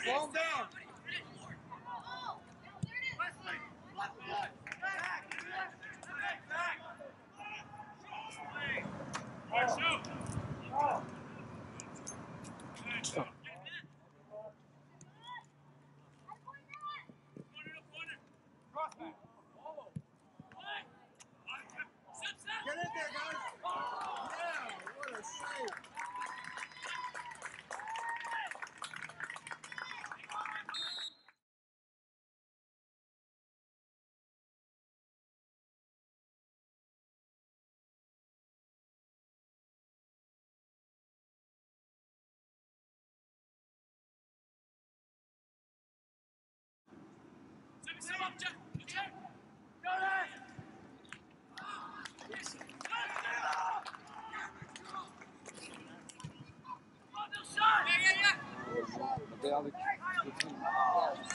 Slow him down. Get in there, guys. Yeah, what a save. They all the team.